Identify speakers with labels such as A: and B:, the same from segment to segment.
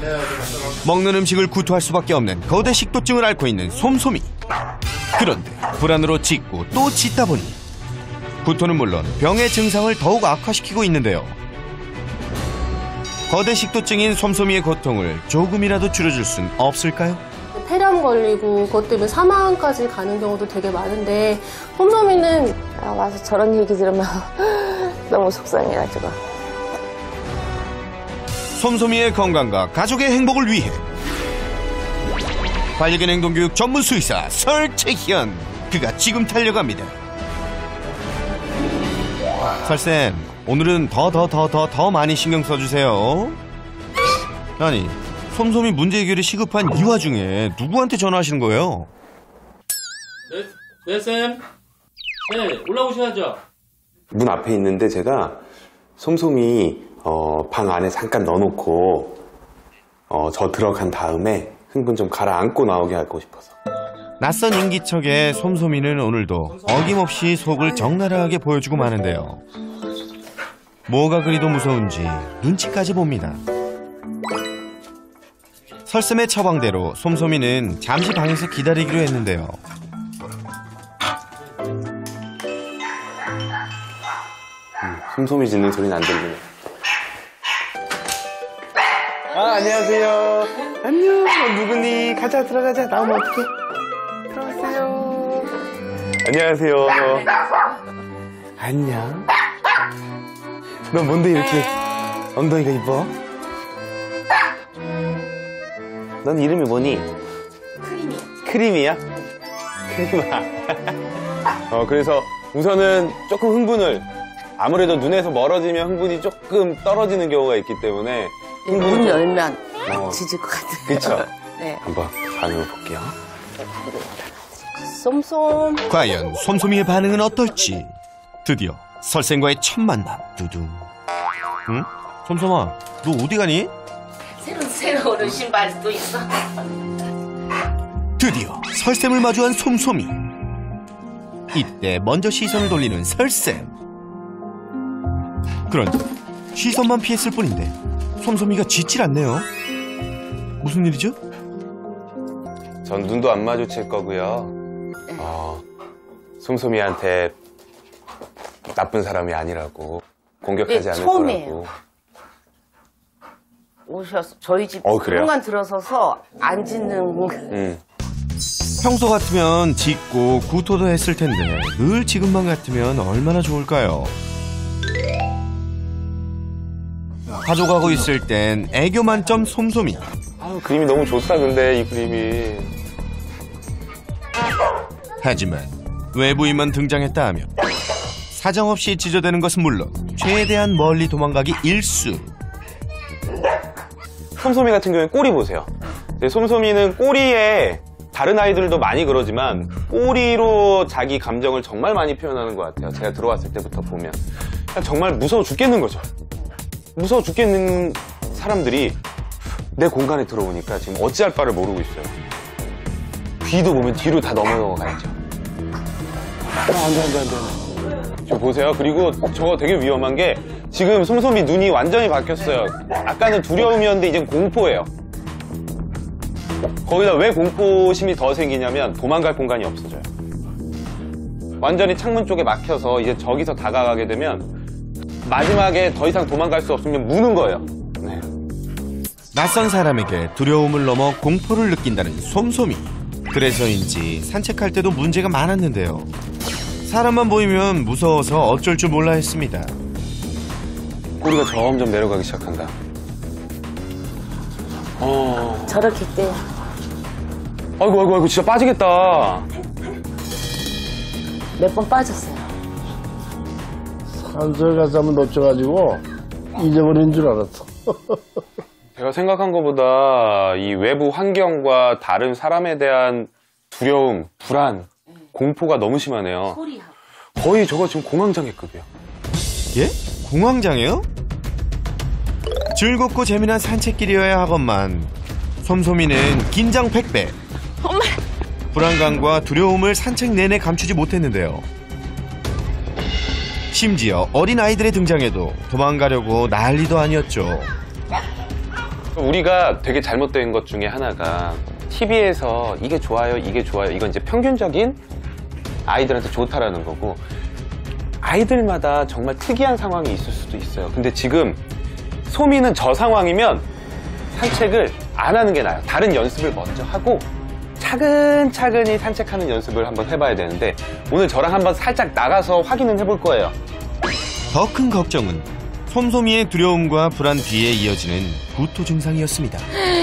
A: 먹는 음식을 구토할 수밖에 없는 거대 식도증을 앓고 있는 솜솜이. 그런데 불안으로 짖고 또 짖다 보니 구토는 물론 병의 증상을 더욱 악화시키고 있는데요. 거대 식도증인 솜솜이의 고통을 조금이라도 줄여줄 순 없을까요?
B: 폐렴 걸리고 그것 때문에 사망까지 가는 경우도 되게 많은데 솜솜이는
C: 와서 저런 얘기 들으면 너무 속상해가지고.
A: 솜솜이의 건강과 가족의 행복을 위해 반려견 행동교육 전문 수의사 설채현, 그가 지금 달려갑니다. 설쌤, 오늘은 더 많이 신경 써주세요. 아니, 솜솜이 문제 해결이 시급한 이 와중에 누구한테 전화하시는 거예요?
D: 네, 쌤. 네, 올라오셔야죠.
E: 문 앞에 있는데 제가 솜솜이 방 안에 잠깐 넣어놓고 저 들어간 다음에 흥분 좀 가라앉고 나오게 하고 싶어서.
A: 낯선 인기척에 솜솜이는 오늘도 어김없이 속을 적나라하게 보여주고 마는데요. 뭐가 그리도 무서운지 눈치까지 봅니다. 설쌤의 처방대로 솜솜이는 잠시 방에서 기다리기로 했는데요.
E: 솜솜이 짖는 소리는 안 들리네. 안녕하세요. 안녕. 누구니? 가자, 들어가자. 나오면 어떡해? 들어가세요. 안녕하세요. 안녕. 너 뭔데 이렇게 엉덩이가 이뻐? 넌 이름이 뭐니? 크림이야? 크림아. 그래서 우선은 조금 흥분을, 아무래도 눈에서 멀어지면 흥분이 조금 떨어지는 경우가 있기 때문에
C: 문 열면 짖을 것 같아요.
E: 그쵸?
C: 네.
E: 한번 반응을 볼게요.
B: 솜솜.
A: 과연 솜솜이의 반응은 어떨지. 드디어 설쌤과의 첫 만남. 두둥. 응? 솜솜아, 너 어디 가니?
C: 새로 오른 신발도 있어.
A: 드디어 설쌤을 마주한 솜솜이. 이때 먼저 시선을 돌리는 설쌤. 그런데 시선만 피했을 뿐인데 솜솜이가 짖질 않네요. 무슨 일이죠?
E: 전 눈도 안 마주칠 거고요. 솜솜이한테 나쁜 사람이 아니라고, 공격하지 않을
C: 처음이에요.
E: 거라고.
C: 오셔서 저희 집
E: 그래요?
C: 공간 들어서서 안 짖는.
A: 평소 같으면 짖고 구토도 했을 텐데 늘 지금만 같으면 얼마나 좋을까요? 가져가고 있을 땐 애교 만점 솜솜이.
E: 그림이 너무 좋다, 근데 이 그림이.
A: 하지만 외부인만 등장했다 하면 사정없이 짖어대는 것은 물론 최대한 멀리 도망가기 일수.
E: 솜솜이 같은 경우에 꼬리 보세요. 솜솜이는 꼬리에, 다른 아이들도 많이 그러지만 꼬리로 자기 감정을 정말 많이 표현하는 것 같아요. 제가 들어왔을 때부터 보면 그냥 정말 무서워 죽겠는 거죠. 무서워 죽겠는 사람들이 내 공간에 들어오니까 지금 어찌할 바를 모르고 있어요. 귀도 보면 뒤로 다 넘어가 있죠. 안 돼. 저 보세요. 그리고 저거 되게 위험한 게 지금 솜솜이 눈이 완전히 바뀌었어요. 아까는 두려움이었는데 이젠 공포예요. 거기다 왜 공포심이 더 생기냐면 도망갈 공간이 없어져요. 완전히 창문 쪽에 막혀서 이제 저기서 다가가게 되면 마지막에 더 이상 도망갈 수 없으면 무는 거예요. 네.
A: 낯선 사람에게 두려움을 넘어 공포를 느낀다는 솜솜이. 그래서인지 산책할 때도 문제가 많았는데요. 사람만 보이면 무서워서 어쩔 줄 몰라 했습니다.
E: 꼬리가 점점 내려가기 시작한다.
C: 저렇게 때.
E: 아이고, 진짜 빠지겠다.
C: 몇 번 빠졌어요.
F: 산소에 가서 한번 놓쳐가지고 잊어버린 줄 알았어.
E: 제가 생각한 것보다 이 외부 환경과 다른 사람에 대한 두려움, 불안, 공포가 너무 심하네요. 거의 저거 지금 공황장애급이에요.
A: 예? 공황장애요? 즐겁고 재미난 산책길이어야 하건만 솜솜이는 긴장 100배. 불안감과 두려움을 산책 내내 감추지 못했는데요. 심지어 어린 아이들의 등장에도 도망가려고 난리도 아니었죠.
E: 우리가 되게 잘못된 것 중에 하나가 TV에서 이게 좋아요, 이게 좋아요. 이건 이제 평균적인 아이들한테 좋다라는 거고 아이들마다 정말 특이한 상황이 있을 수도 있어요. 근데 지금 소미는 저 상황이면 산책을 안 하는 게 나아요. 다른 연습을 먼저 하고 차근차근히 산책하는 연습을 한번 해봐야 되는데 오늘 저랑 한번 살짝 나가서 확인은 해볼 거예요.
A: 더 큰 걱정은 솜솜이의 두려움과 불안 뒤에 이어지는 구토 증상이었습니다.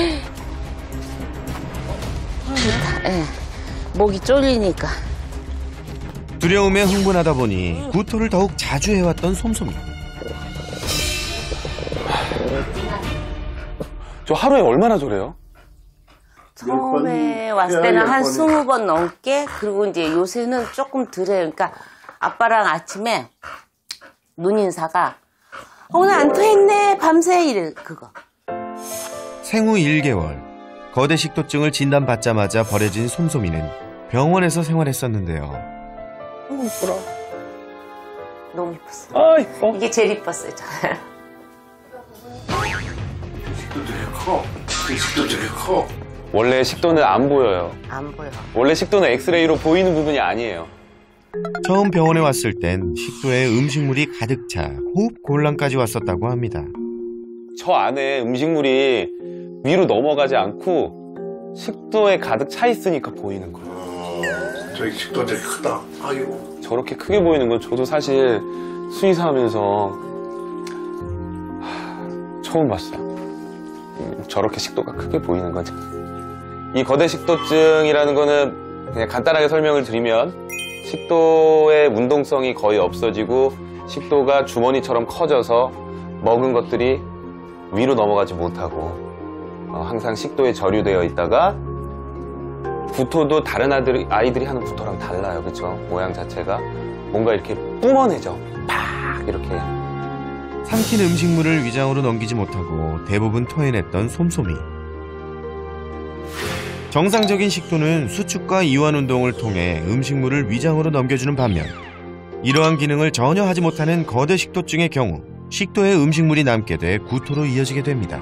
C: 예. 목이 쫄리니까.
A: 두려움에 흥분하다 보니 구토를 더욱 자주 해왔던 솜솜이.
E: 저 하루에 얼마나 저래요?
C: 처음에 왔을 때는 한 20번 넘게, 그리고 이제 요새는 조금 덜해요. 그러니까 아빠랑 아침에 눈인사가 오늘 안 토했네 밤새 이래. 그거
A: 생후 1개월 거대 식도증을 진단받자마자 버려진 솜솜이는 병원에서 생활했었는데요.
C: 너무 이쁘라. 너무 이뻤어.
E: 아, 이뻐.
C: 이게 제일 이뻤어요. 저는.
F: 식도 되게 커.
E: 원래 식도는 안 보여요.
C: 안 보여.
E: 원래 식도는 엑스레이로 보이는 부분이 아니에요.
A: 처음 병원에 왔을 땐 식도에 음식물이 가득 차 호흡 곤란까지 왔었다고 합니다.
E: 저 안에 음식물이 위로 넘어가지 않고 식도에 가득 차 있으니까 보이는 거예요.
F: 저기 식도 되게 크다. 아이고.
E: 저렇게 크게 보이는 건 저도 사실 수의사하면서 처음 봤어요. 저렇게 식도가 크게 보이는 거죠. 이 거대 식도증이라는 거는 그냥 간단하게 설명을 드리면 식도의 운동성이 거의 없어지고 식도가 주머니처럼 커져서 먹은 것들이 위로 넘어가지 못하고 항상 식도에 저류되어 있다가 구토도 다른 아이들이 하는 구토랑 달라요. 그렇죠? 모양 자체가 뭔가 이렇게 뿜어내죠. 팍 이렇게.
A: 삼킨 음식물을 위장으로 넘기지 못하고 대부분 토해냈던 솜솜이. 정상적인 식도는 수축과 이완 운동을 통해 음식물을 위장으로 넘겨주는 반면 이러한 기능을 전혀 하지 못하는 거대 식도증의 경우 식도에 음식물이 남게 돼 구토로 이어지게 됩니다.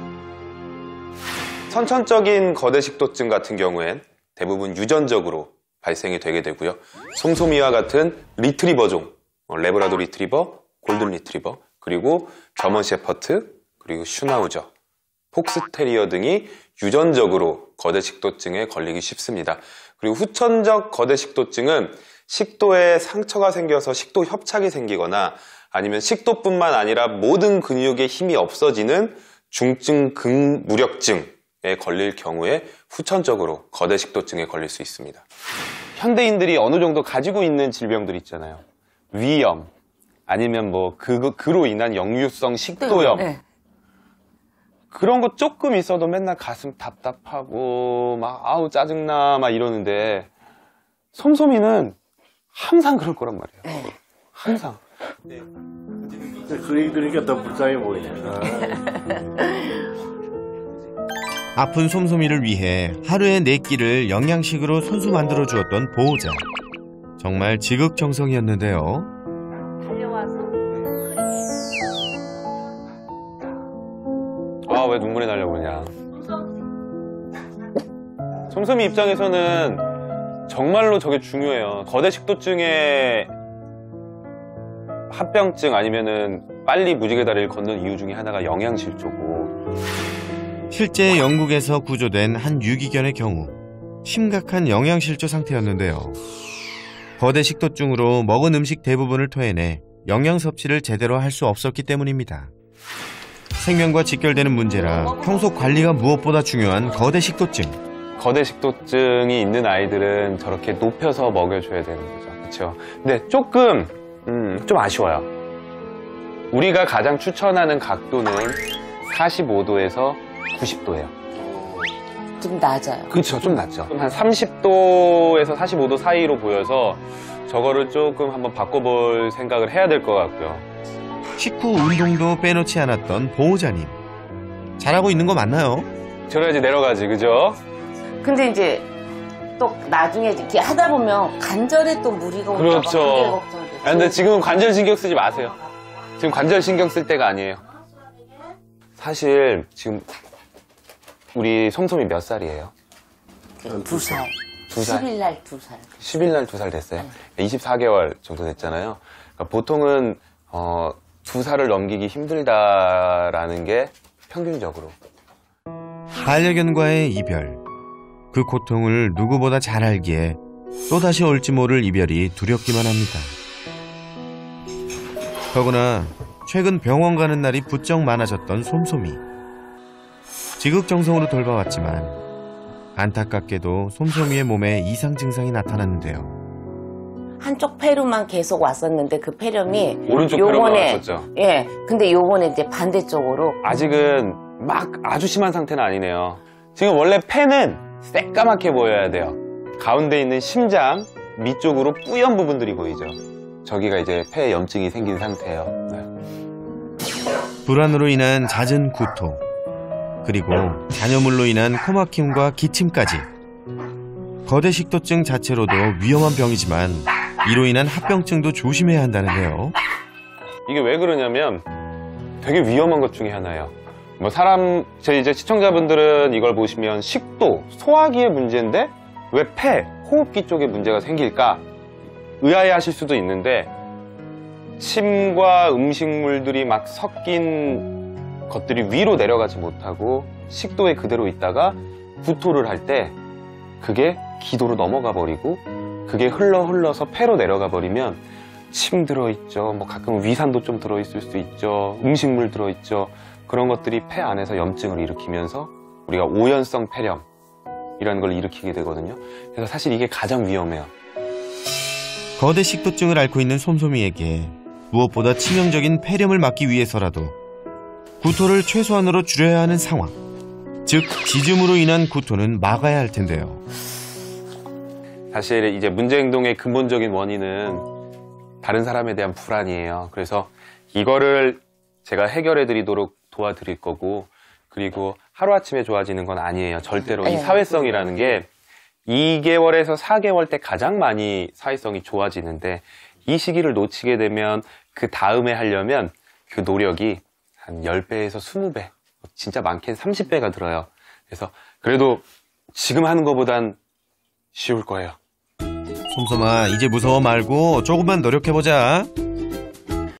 E: 선천적인 거대 식도증 같은 경우엔 대부분 유전적으로 발생이 되게 되고요. 솜솜이와 같은 리트리버종, 레브라도 리트리버, 골든 리트리버, 그리고 저먼 셰퍼드, 그리고 슈나우저, 폭스테리어 등이 유전적으로 거대 식도증에 걸리기 쉽습니다. 그리고 후천적 거대 식도증은 식도에 상처가 생겨서 식도 협착이 생기거나 아니면 식도뿐만 아니라 모든 근육에 힘이 없어지는 중증 극무력증에 걸릴 경우에 후천적으로 거대 식도증에 걸릴 수 있습니다. 현대인들이 어느 정도 가지고 있는 질병들 있잖아요. 위염, 아니면 뭐 그로 인한 역류성 식도염.
C: 네.
E: 그런 거 조금 있어도 맨날 가슴 답답하고 막 아우 짜증나 막 이러는데 솜솜이는 항상 그럴 거란 말이에요. 항상.
F: 그 얘기 들으니까 더 불쌍해 보이네.
A: 아픈 솜솜이를 위해 하루에 4끼를 영양식으로 손수 만들어 주었던 보호자. 정말 지극정성이었는데요.
E: 아, 왜 눈물이 나려고 그러냐. 솜솜이 입장에서는 정말로 저게 중요해요. 거대 식도증의 합병증 아니면은 빨리 무지개 다리를 걷는 이유 중에 하나가 영양실조고.
A: 실제 영국에서 구조된 한 유기견의 경우 심각한 영양실조 상태였는데요. 거대 식도증으로 먹은 음식 대부분을 토해내 영양 섭취를 제대로 할 수 없었기 때문입니다. 생명과 직결되는 문제라 평소 관리가 무엇보다 중요한 거대 식도증.
E: 거대 식도증이 있는 아이들은 저렇게 높여서 먹여줘야 되는 거죠. 그렇죠? 근데 조금 좀 아쉬워요. 우리가 가장 추천하는 각도는 45도에서 90도예요.
C: 좀 낮아요.
E: 그렇죠. 좀 낮죠. 한 30도에서 45도 사이로 보여서 저거를 조금 한번 바꿔볼 생각을 해야 될 것 같고요.
A: 식후 운동도 빼놓지 않았던 보호자님. 잘하고 있는 거 맞나요?
E: 저래야지 내려가지, 그죠?
C: 근데 이제 또 나중에 이렇게 하다 보면 관절에 또 무리가 올까 봐 그게
E: 그렇죠.
C: 걱정돼요.
E: 아, 근데 지금은 관절 신경 쓰지 마세요. 지금 관절 신경 쓸 때가 아니에요. 사실 지금 우리 솜솜이 몇 살이에요?
C: 2살.
E: 2살?
C: 10일 날 2살.
E: 10일 날 2살 됐어요? 24개월 정도 됐잖아요. 그러니까 보통은 2살을 넘기기 힘들다라는 게 평균적으로.
A: 반려견과의 이별. 그 고통을 누구보다 잘 알기에 또다시 올지 모를 이별이 두렵기만 합니다. 더구나 최근 병원 가는 날이 부쩍 많아졌던 솜솜이. 지극정성으로 돌봐왔지만 안타깝게도 솜솜이의 몸에 이상 증상이 나타났는데요.
C: 한쪽 폐로만 계속 왔었는데 그 폐렴이
E: 오른쪽 폐로만 왔었죠?
C: 예. 근데 요번에 이제 반대쪽으로
E: 아직은 막 아주 심한 상태는 아니네요. 지금 원래 폐는 새까맣게 보여야 돼요. 가운데 있는 심장 밑쪽으로 뿌연 부분들이 보이죠. 저기가 이제 폐에 염증이 생긴 상태예요. 네.
A: 불안으로 인한 잦은 구토, 그리고 잔여물로 인한 코막힘과 기침까지. 거대 식도증 자체로도 위험한 병이지만 이로 인한 합병증도 조심해야 한다는데요.
E: 이게 왜 그러냐면 되게 위험한 것 중에 하나예요. 뭐 제 이제 시청자분들은 이걸 보시면 식도, 소화기의 문제인데 왜 폐, 호흡기 쪽에 문제가 생길까 의아해하실 수도 있는데, 침과 음식물들이 막 섞인 것들이 위로 내려가지 못하고 식도에 그대로 있다가 구토를 할 때 그게 기도로 넘어가 버리고 그게 흘러서 폐로 내려가 버리면 침 들어있죠, 뭐 가끔 위산도 좀 들어있을 수 있죠, 음식물 들어있죠. 그런 것들이 폐 안에서 염증을 일으키면서 우리가 오연성 폐렴이라는 걸 일으키게 되거든요. 그래서 사실 이게 가장 위험해요.
A: 거대 식도증을 앓고 있는 솜솜이에게 무엇보다 치명적인 폐렴을 막기 위해서라도 구토를 최소한으로 줄여야 하는 상황. 즉, 지줌으로 인한 구토는 막아야 할 텐데요.
E: 사실 이제 문제행동의 근본적인 원인은 다른 사람에 대한 불안이에요. 그래서 이거를 제가 해결해 드리도록 도와드릴 거고, 그리고 하루아침에 좋아지는 건 아니에요. 절대로. 이 사회성이라는 게 2개월에서 4개월 때 가장 많이 사회성이 좋아지는데, 이 시기를 놓치게 되면 그 다음에 하려면 그 노력이 한 10배에서 20배, 진짜 많게는 30배가 들어요. 그래서 그래도 지금 하는 것보단 쉬울 거예요.
A: 솜솜아, 이제 무서워 말고 조금만 노력해보자.